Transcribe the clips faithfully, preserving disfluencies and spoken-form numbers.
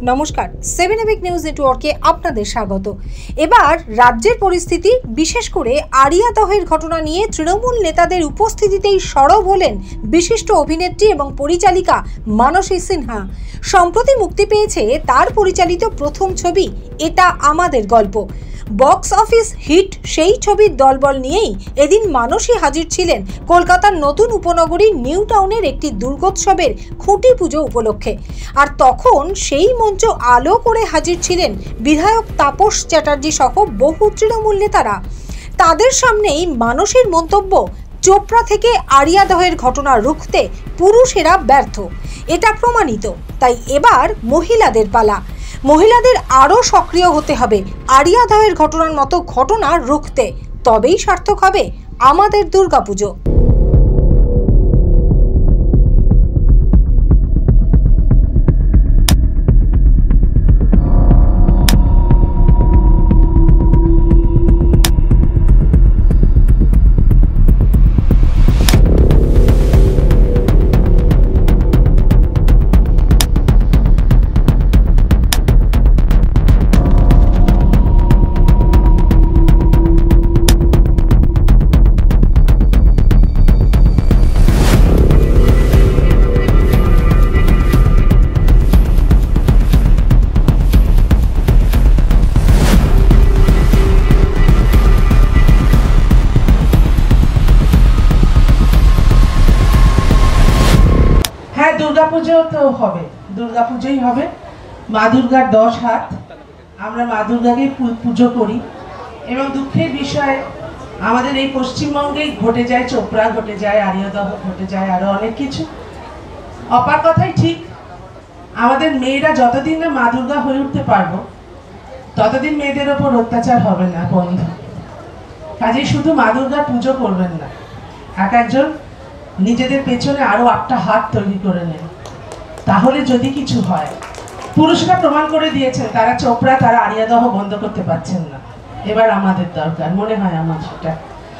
নমস্কার, সেভেন এবিক নিউজ নেটওয়ার্কে আপনাদের স্বাগত। এবার রাজ্যের পরিস্থিতি, বিশেষ করে আরিয়া দহের ঘটনা নিয়ে তৃণমূল নেতাদের উপস্থিতিতেই সরব হলেন বিশিষ্ট অভিনেত্রী এবং পরিচালিকা মানসী সিনহা। সম্প্রতি মুক্তি পেয়েছে তার পরিচালিত প্রথম ছবি এটা আমাদের গল্প। বক্স অফিস হিট সেই ছবির দলবল নিয়েই এদিন মানসী হাজির ছিলেন কলকাতার নতুন উপনগরী নিউ টাউনের একটি দুর্গোৎসবের খুঁটি পুজো উপলক্ষে। আর তখন সেই মঞ্চ আলো করে হাজির ছিলেন বিধায়ক তাপস চ্যাটার্জি সহ বহু তৃণমূল নেতারা। তাদের সামনেই মানসীর মন্তব্য, চোপড়া থেকে আরিয়া দহের ঘটনা রুখতে পুরুষেরা ব্যর্থ, এটা প্রমাণিত। তাই এবার মহিলাদের পালা, মহিলাদের আরও সক্রিয় হতে হবে আরিয়া দহের ঘটনার মতো ঘটনা রুখতে, তবেই সার্থক হবে আমাদের দুর্গাপুজো। হ্যাঁ, দুর্গাপুজো তো হবে, দুর্গাপুজোই হবে। মা দুর্গার দশ হাত, আমরা মা দুর্গাকে পুজো করি এবং দুঃখের বিষয় আমাদের এই পশ্চিমবঙ্গেই ঘটে যায়, চোপড়া ঘটে যায়, আরিয়াদহ ঘটে যায়, আরো অনেক কিছু। অপার কথাই ঠিক, আমাদের মেয়েরা যতদিন না মা দুর্গা হয়ে উঠতে পারবো ততদিন মেয়েদের ওপর অত্যাচার হবে না বন্ধ। কাজেই শুধু মা দুর্গার পুজো করবেন না, এক একজন নিজেদের পেছনে আরো আটটা হাত তৈরি করে নেন, তাহলে যদি কিছু হয়। পুরুষরা প্রমাণ করে দিয়েছেন তারা চোপড়া, তারা আরিয়াদহ বন্ধ করতে পারছেন না। এবার আমাদের দরকার, মনে হয় আমার সেটা।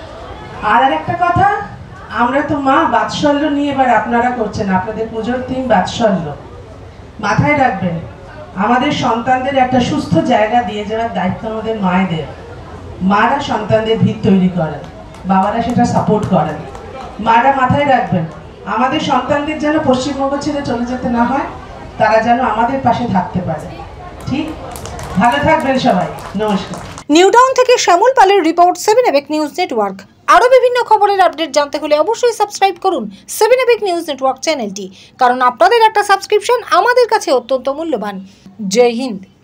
আর আর একটা কথা, আমরা তো মা বাৎসল্য নিয়ে এবার আপনারা করছেন, আপনাদের পুজোর থিম বাৎসল্য। মাথায় রাখবেন, আমাদের সন্তানদের একটা সুস্থ জায়গা দিয়ে যাওয়ার দায়িত্ব আমাদের মায়েদের। মারা সন্তানদের ভিত তৈরি করেন, বাবারা সেটা সাপোর্ট করেন। মারা মাথায় রাখবেন, আমাদের সন্তানদের যেন পশ্চিমবঙ্গ ছেড়ে চলে যেতে না হয়, তারা যেন আমাদের পাশে থাকতে পারে। ঠিক, ভালো থাকবেন সবাই, নমস্কার। নিউ টাউন থেকে শ্যামল পালের রিপোর্ট, সেভেন এবিক নিউজ নেটওয়ার্ক। আরও বিভিন্ন খবরের আপডেট জানতে হলে অবশ্যই সাবস্ক্রাইব করুন সেভেন এবিক নিউজ নেটওয়ার্ক চ্যানেলটি, কারণ আপনাদের একটা সাবস্ক্রিপশন আমাদের কাছে অত্যন্ত মূল্যবান। জয় হিন্দ।